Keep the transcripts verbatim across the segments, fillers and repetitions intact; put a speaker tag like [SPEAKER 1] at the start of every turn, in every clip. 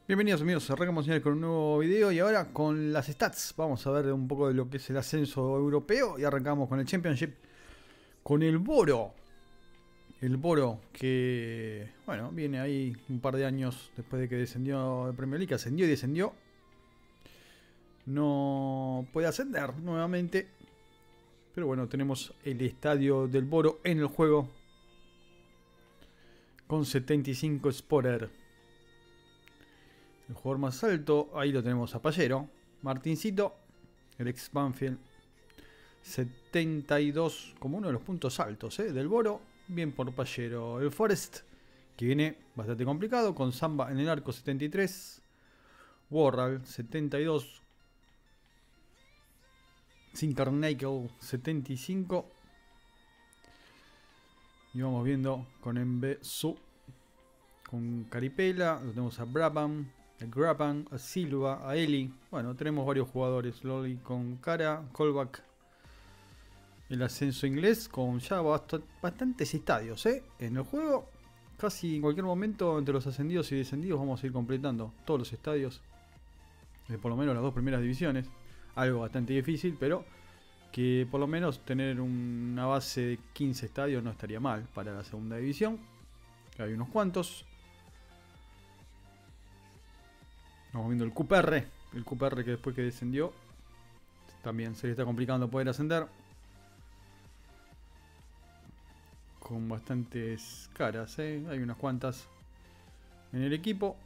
[SPEAKER 1] Bienvenidos amigos, arrancamos señores con un nuevo video y ahora con las stats. Vamos a ver un poco de lo que es el ascenso europeo y arrancamos con el Championship con el Boro. El Boro que, bueno, viene ahí un par de años después de que descendió de Premier League, ascendió y descendió. No puede ascender nuevamente, pero bueno, tenemos el estadio del Boro en el juego con setenta y cinco spotter. El jugador más alto, ahí lo tenemos a Pallero. Martincito, el ex Banfield. setenta y dos como uno de los puntos altos ¿eh? del Boro. Bien por Pallero. El Forest, que viene bastante complicado, con Samba en el arco setenta y tres. Worral setenta y dos. Zinkarnakel setenta y cinco. Y vamos viendo con Mbesu, con Caripela, lo tenemos a Brabham, a Graban, a Silva, a Eli. Bueno, tenemos varios jugadores. Loli con Cara, Colback. El ascenso inglés con ya bast bastantes estadios ¿eh? en el juego. Casi en cualquier momento entre los ascendidos y descendidos vamos a ir completando todos los estadios de por lo menos las dos primeras divisiones. Algo bastante difícil, pero que por lo menos tener una base de quince estadios no estaría mal para la segunda división. Hay unos cuantos. Vamos viendo el Q P R. El Q P R que después que descendió también se le está complicando poder ascender. Con bastantes caras, ¿eh? Hay unas cuantas en el equipo.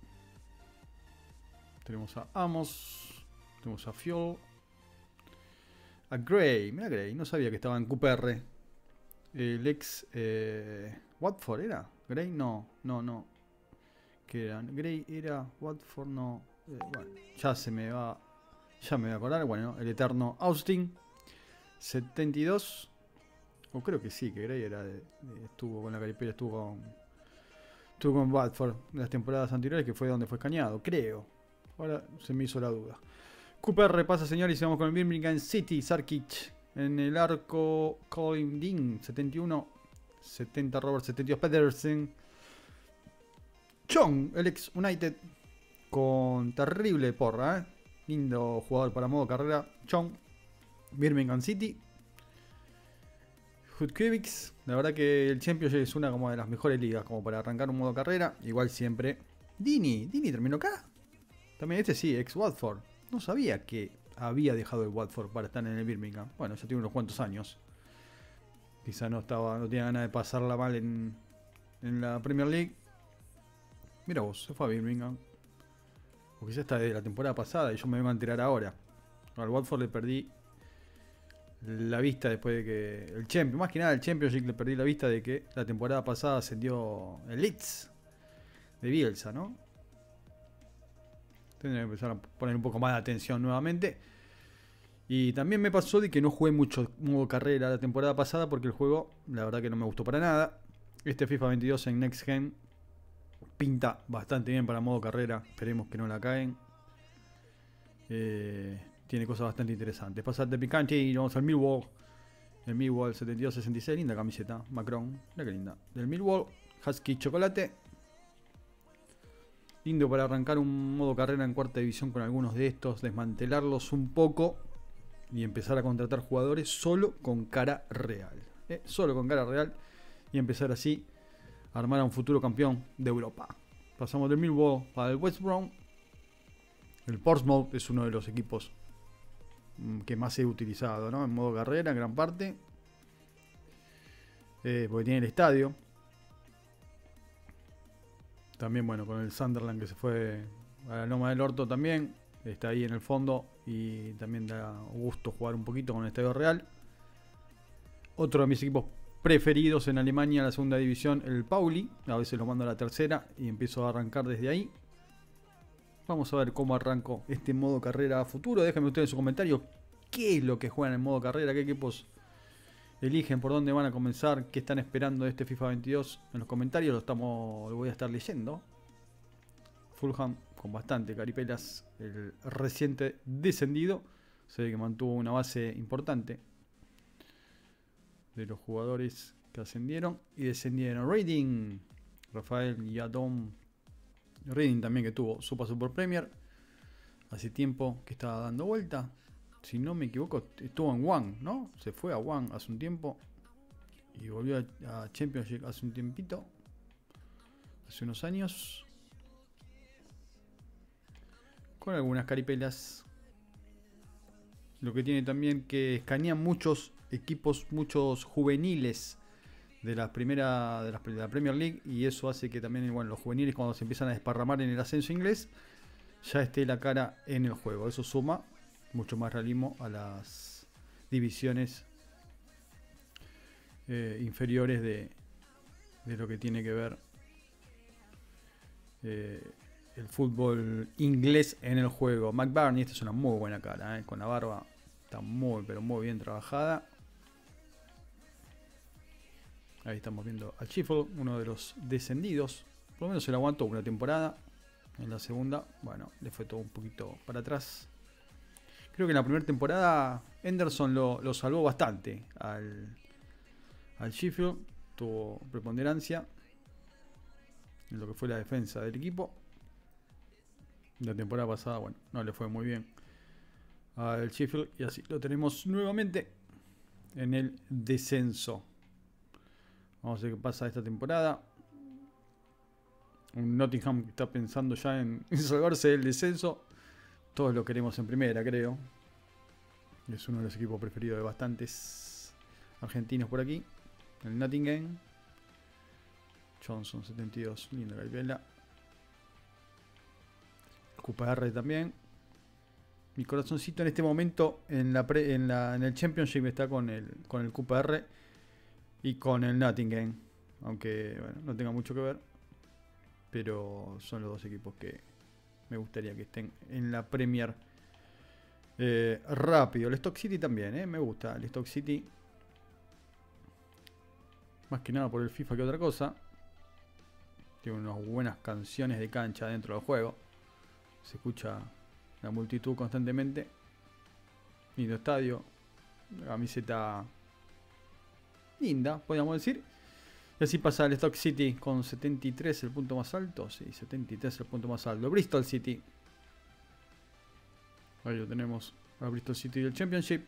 [SPEAKER 1] Tenemos a Amos. Tenemos a Fiol. A Gray. Mira Gray. No sabía que estaba en Q P R. El ex... Eh, Watford era. Gray no. No, no. ¿Qué era? Gray era. Watford no. Eh, bueno, ya se me va... Ya me voy a acordar. Bueno, el eterno Austin. setenta y dos. O creo que sí, que Gray era de, de, estuvo con la Caripela, estuvo con, estuvo con Watford en las temporadas anteriores, que fue donde fue escaneado, creo. Ahora se me hizo la duda. Cooper repasa, señores, y vamos con el Birmingham City, Sarkic. En el arco, Colin Dean, setenta y uno. setenta, Robert, setenta y dos, Pedersen. Chong, el ex United, con terrible porra, ¿eh? Lindo jugador para modo carrera. Chong, Birmingham City. Hutkiewicz, la verdad que el Championship es una como de las mejores ligas como para arrancar un modo carrera, igual siempre. Dini, Dini terminó acá. También este sí, ex Watford. No sabía que había dejado el Watford para estar en el Birmingham. Bueno, ya tiene unos cuantos años. Quizá no estaba, no tenía ganas de pasarla mal en, en la Premier League. Mira vos, se fue a Birmingham. O quizá está desde la temporada pasada y yo me vengo a enterar ahora. Al Watford le perdí la vista después de que el Champions, más que nada el Championship le perdí la vista de que la temporada pasada ascendió el Leeds de Bielsa, ¿no? Tendré que empezar a poner un poco más de atención nuevamente. Y también me pasó de que no jugué mucho modo carrera la temporada pasada porque el juego, la verdad que no me gustó para nada. Este FIFA veintidós en Next Gen pinta bastante bien para modo carrera, esperemos que no la caen. Eh... Tiene cosas bastante interesantes. Pasate picante y vamos al Millwall. El Millwall setenta y dos sesenta y seis. Linda camiseta. Macron. Mira que linda. Del Millwall. Husky chocolate. Lindo para arrancar un modo carrera en cuarta división con algunos de estos. Desmantelarlos un poco. Y empezar a contratar jugadores solo con cara real. ¿eh? Solo con cara real. Y empezar así a armar a un futuro campeón de Europa. Pasamos del Millwall para el West Brom. El Portsmouth es uno de los equipos que más he utilizado, ¿no? En modo carrera, en gran parte. Eh, porque tiene el estadio. También, bueno, con el Sunderland que se fue a la Loma del Orto también. Está ahí en el fondo. Y también da gusto jugar un poquito con el Estadio Real. Otro de mis equipos preferidos en Alemania, la segunda división, el Pauli. A veces lo mando a la tercera y empiezo a arrancar desde ahí. Vamos a ver cómo arranco este modo carrera a futuro. Déjenme ustedes en sus comentarios qué es lo que juegan en modo carrera, qué equipos eligen, por dónde van a comenzar, qué están esperando de este FIFA veintidós. En los comentarios lo, estamos, lo voy a estar leyendo. Fulham con bastante caripelas, el reciente descendido. Se ve que mantuvo una base importante de los jugadores que ascendieron y descendieron. Rating, Rafael Yadom Reading también, que tuvo su paso por Premier. Hace tiempo que estaba dando vuelta. Si no me equivoco, estuvo en One, ¿no? Se fue a One hace un tiempo. Y volvió a, a Championship hace un tiempito. Hace unos años. Con algunas caripelas. Lo que tiene también que escanean muchos equipos, muchos juveniles de la primera de la, de la Premier League, y eso hace que también, bueno, los juveniles, cuando se empiezan a desparramar en el ascenso inglés, ya esté la cara en el juego. Eso suma mucho más realismo a las divisiones eh, inferiores de, de lo que tiene que ver eh, el fútbol inglés en el juego. McBurney, esta es una muy buena cara, eh, con la barba está muy pero muy bien trabajada. Ahí estamos viendo al Sheffield, uno de los descendidos. Por lo menos se lo aguantó una temporada. En la segunda, bueno, le fue todo un poquito para atrás. Creo que en la primera temporada Henderson lo, lo salvó bastante al, al Sheffield. Tuvo preponderancia en lo que fue la defensa del equipo. La temporada pasada, bueno, no le fue muy bien al Sheffield. Y así lo tenemos nuevamente en el descenso. Vamos a ver qué pasa esta temporada. Un Nottingham que está pensando ya en, en salvarse del descenso. Todos lo queremos en primera, creo. Es uno de los equipos preferidos de bastantes argentinos por aquí. El Nottingham. Johnson setenta y dos, linda caripela. Q P R también. Mi corazoncito en este momento en, la pre, en, la, en el Championship está con el, con el Q P R y con el Nottingham. Aunque bueno, no tenga mucho que ver. Pero son los dos equipos que me gustaría que estén en la Premier. Eh, rápido. El Stoke City también, eh, me gusta. El Stoke City. Más que nada por el FIFA que otra cosa. Tiene unas buenas canciones de cancha dentro del juego. Se escucha la multitud constantemente. Lindo estadio. La camiseta linda, podríamos decir. Y así pasa el Stoke City con setenta y tres, el punto más alto. Sí, setenta y tres el punto más alto. Bristol City. Ahí lo tenemos a Bristol City del Championship.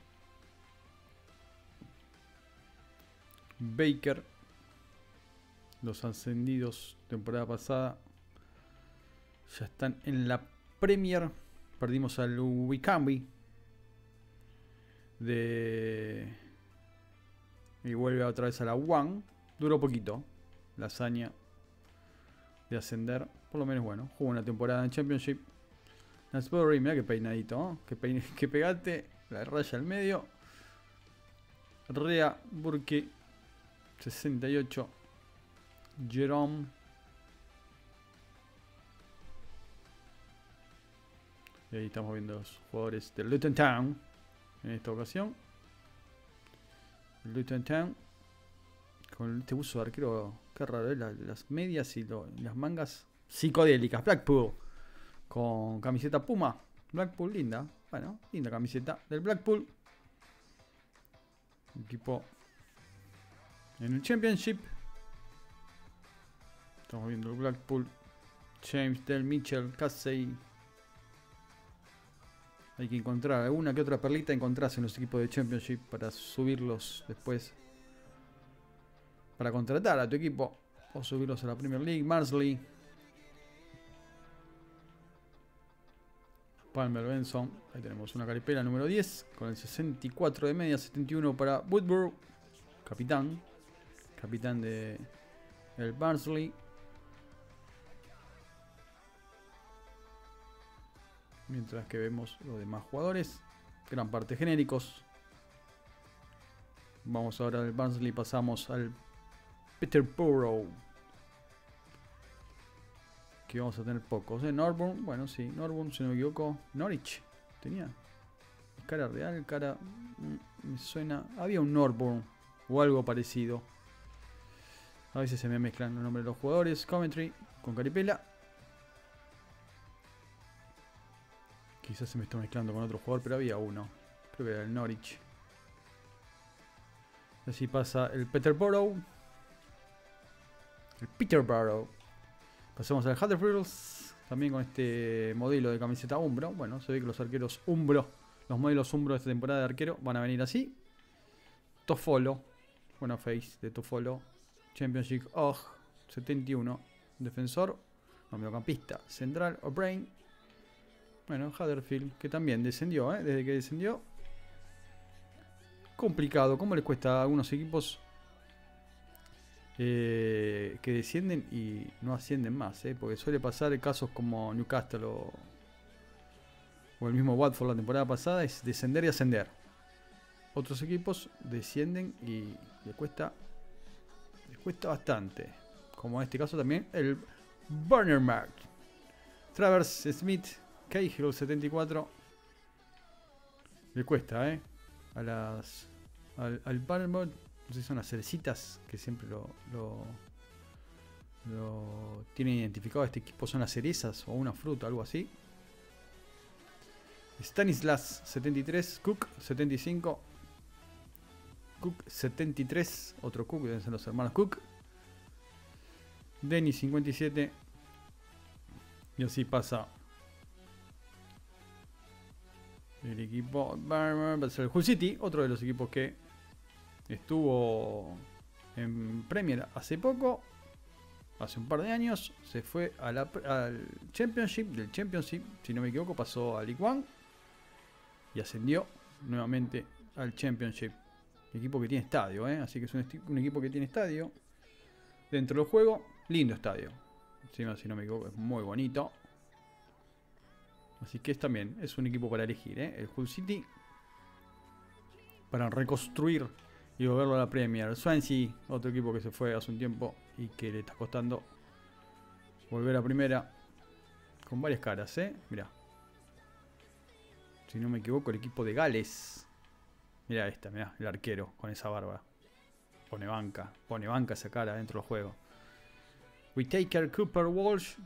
[SPEAKER 1] Baker. Los ascendidos temporada pasada. Ya están en la Premier. Perdimos al Wycombe. De... Y vuelve otra vez a la One. Duró poquito la hazaña de ascender. Por lo menos, bueno, jugó una temporada en Championship. Lansbury, mira que peinadito, ¿no? Que, peine, que pegate. La raya al medio. Rea Burke sesenta y ocho. Jerome. Y ahí estamos viendo los jugadores del Luton Town. En esta ocasión. Luton Town. Con este uso de arquero, qué raro, ¿eh? las, las medias y lo, las mangas psicodélicas. Blackpool, con camiseta Puma. Blackpool, linda. Bueno, linda camiseta del Blackpool. Equipo en el Championship. Estamos viendo el Blackpool. James, Del Mitchell, Casey. Hay que encontrar alguna que otra perlita, encontrarse en los equipos de Championship para subirlos después. Para contratar a tu equipo o subirlos a la Premier League. Marsley. Palmer Benson. Ahí tenemos una caripela número diez. Con el sesenta y cuatro de media. setenta y uno para Woodburn. Capitán. Capitán de el Barnsley. Mientras que vemos los demás jugadores. Gran parte genéricos. Vamos ahora del Barnsley. Pasamos al Peterborough. Que vamos a tener pocos. ¿eh? Norburn, bueno, sí, Norburn, si no me equivoco. Norwich tenía cara real, cara. Me suena. Había un Norburn o algo parecido. A veces se me mezclan los nombres de los jugadores. Coventry con caripela. Quizás se me está mezclando con otro jugador, pero había uno. Creo que era el Norwich. Así pasa el Peterborough. El Peterborough. Pasemos al Huddersfield. También con este modelo de camiseta Umbro. Bueno, se ve que los arqueros Umbro, los modelos Umbro de esta temporada de arquero van a venir así. Toffolo. Buena face de Toffolo. Championship O G setenta y uno. Defensor. No, mediocampista. Central O'Brien. Bueno, Huddersfield, que también descendió, ¿eh? Desde que descendió. Complicado. ¿Cómo les cuesta a algunos equipos eh, que descienden y no ascienden más? ¿eh? Porque suele pasar casos como Newcastle o, o el mismo Watford la temporada pasada. Es descender y ascender. Otros equipos descienden y les cuesta, les cuesta bastante. Como en este caso también el Bournemouth. Travers Smith. Cahill setenta y cuatro. Le cuesta, eh. A las. Al, al Bournemouth. No sé si son las cerecitas que siempre lo, lo. Lo tienen identificado este equipo. Son las cerezas o una fruta, algo así. Stanislas setenta y tres. Cook setenta y cinco. Cook setenta y tres. Otro Cook, deben ser los hermanos Cook. Denny cincuenta y siete. Y así pasa. El equipo va a ser el Hull City, otro de los equipos que estuvo en Premier hace poco, hace un par de años, se fue a la, al Championship, del Championship, si no me equivoco, pasó a League One y ascendió nuevamente al Championship. Equipo que tiene estadio, ¿eh? Así que es un, un equipo que tiene estadio dentro del juego, lindo estadio, encima, si no me equivoco, es muy bonito. Así que es también es un equipo para elegir, ¿eh? El Hull City para reconstruir y volverlo a la Premier. El Swansea, otro equipo que se fue hace un tiempo y que le está costando volver a primera. Con varias caras, ¿eh? Mirá. Si no me equivoco, el equipo de Gales. Mirá esta, mirá, el arquero con esa barba. Pone banca, pone banca esa cara dentro del juego. Whittaker, Cooper, Walsh.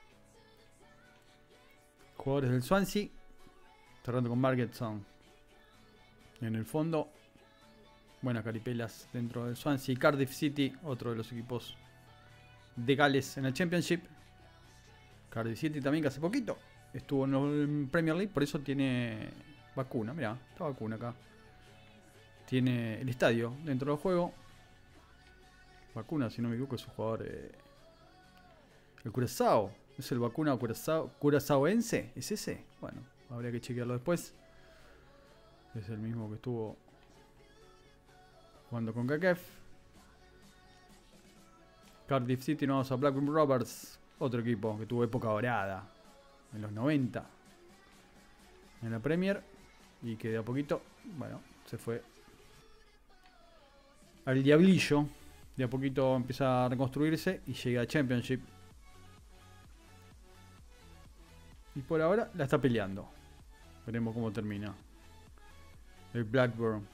[SPEAKER 1] Jugadores del Swansea. Cerrando con Margetson en el fondo. Buenas caripelas dentro del Swansea. Cardiff City, otro de los equipos de Gales en el Championship. Cardiff City también, que hace poquito estuvo en la Premier League, por eso tiene vacuna. Mirá, está vacuna acá. Tiene el estadio dentro del juego. Vacuna, si no me equivoco, es un jugador. Eh, el Curazao. ¿Es el vacuna Curazao, curazaoense? ¿Es ese? Bueno, habría que chequearlo después. Es el mismo que estuvo jugando con Kakef. Cardiff City, nos vamos a Blackburn Rovers. Otro equipo que tuvo época dorada en los noventa en la Premier. Y que de a poquito, bueno, se fue al diablillo. De a poquito empieza a reconstruirse y llega a Championship. Y por ahora la está peleando. Veremos cómo termina. El Blackburn.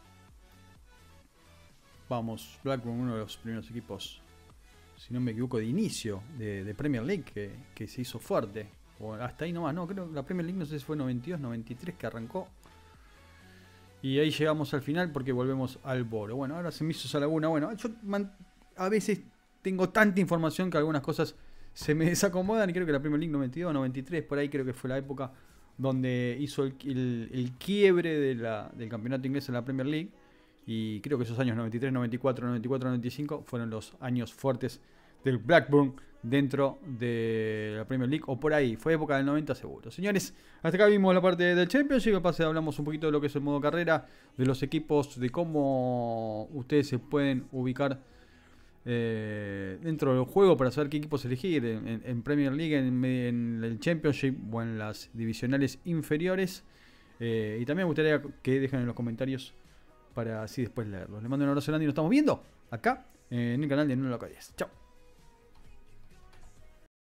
[SPEAKER 1] Vamos, Blackburn, uno de los primeros equipos, si no me equivoco, de inicio de, de Premier League que, que se hizo fuerte. O hasta ahí nomás, no, creo que la Premier League no sé si fue noventa y dos, noventa y tres que arrancó. Y ahí llegamos al final porque volvemos al Boro. Bueno, ahora se me hizo esa laguna. Bueno, yo man, a veces tengo tanta información que algunas cosas se me desacomodan y creo que la Premier League noventa y dos, noventa y tres, por ahí creo que fue la época donde hizo el, el, el quiebre de la, del campeonato inglés en la Premier League. Y creo que esos años noventa y tres, noventa y cuatro, noventa y cuatro, noventa y cinco fueron los años fuertes del Blackburn dentro de la Premier League. O por ahí, fue época del noventa seguro. Señores, hasta acá vimos la parte del Championship. Me pase, hablamos un poquito de lo que es el modo carrera, de los equipos, de cómo ustedes se pueden ubicar eh, dentro del juego para saber qué equipos elegir en, en, en Premier League, en, en el Championship o en las divisionales inferiores. Eh, y también me gustaría que dejen en los comentarios para así después leerlos. Les mando un abrazo grande y nos estamos viendo acá en el canal de Nuno Loco diez. Chao.